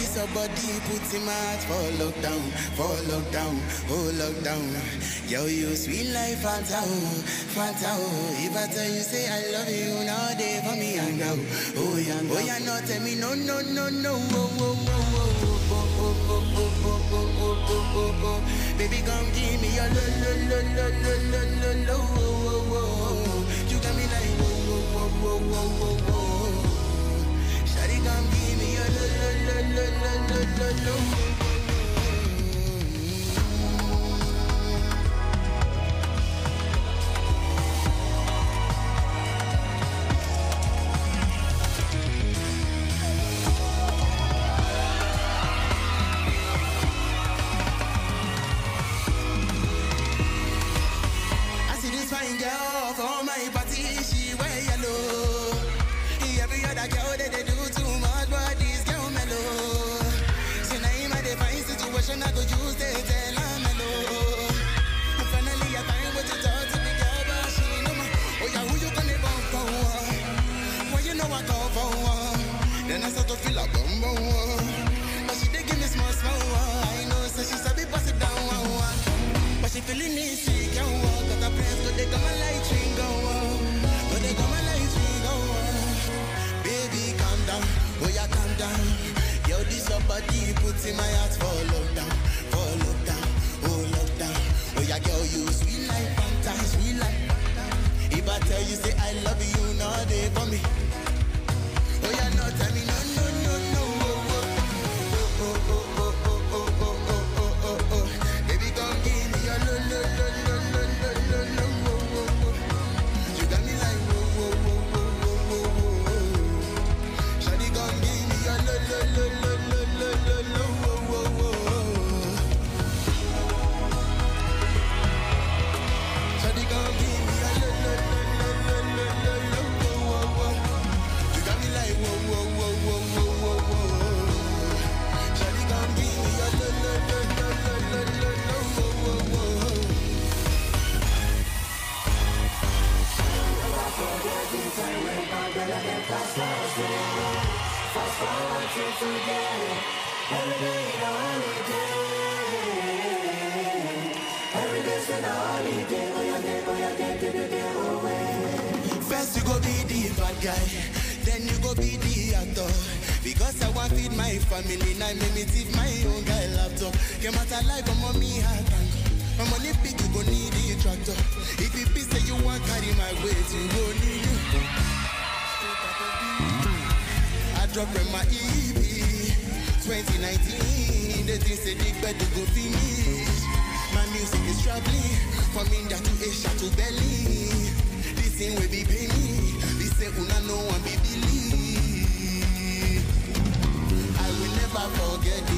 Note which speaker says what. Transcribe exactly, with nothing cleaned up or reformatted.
Speaker 1: this a body puts him out for lockdown, for lockdown, oh lockdown. Yo, you sweet life, Fanta, oh, Fanta, oh. If I tell you say I love you, now day for me and go. Oh yeah, oh yeah, no tell me no, no, no, no, oh, oh, oh, oh, oh, oh, oh, oh, oh, oh, oh, oh, oh. Baby, come give me your lo, lo, lo, lo, lo, lo, lo, lo, oh, oh, oh. You got me like whoa, whoa, whoa, whoa, whoa, whoa. Shawty, come give me your lo, lo, lo, lo, lo, lo, lo, lo. I go use the tell I'm mellow. Finally I find what you talk to the girl, but she know my. Oh yeah, who you gonna bump for? Why you know I go for one? Then I start to feel like bum bum. But she did give me small small. I know, so she said be pass it down one one. But she feeling me sick, yo. Cause her friends go they come and light ring go on. But they come and light ring go on. Baby, calm down, oh yeah, calm down. Yo, this your body puts in my heart for lockdown, for lockdown, oh lockdown. Oh yeah, girl, you sweet like Fanta, sweet like Fanta. If I tell you say I love you, no day for me. Oh yeah, no tell me no, no, no, no. Oh, oh, oh, oh, oh, oh, oh, oh, oh, oh, oh, oh. Baby, come give me your lo, lo, lo, lo, lo, lo, lo, lo, oh, oh, oh. You got me like whoa, whoa, whoa, whoa, whoa, whoa, whoa. Shawty, come give me your lo, lo, lo, lo.
Speaker 2: Fast forward to today, every day a holiday. Every day's a holiday, oh yeah, day, oh yeah, day, day, day, day, away.
Speaker 1: First you go be the bad guy, then you go be the actor. Because I want feed my family, now make me thief my own guy laptop. Came out alive, I'm on me hard tank. My money big, you go need the tractor. If you be say you want carry my weight, you go need it. I drop Rema E P twenty nineteen. The things say big bed to go finish. My music is traveling from India to Asia to Berlin. This thing will be pay me. This say una no one be believe. I will never forget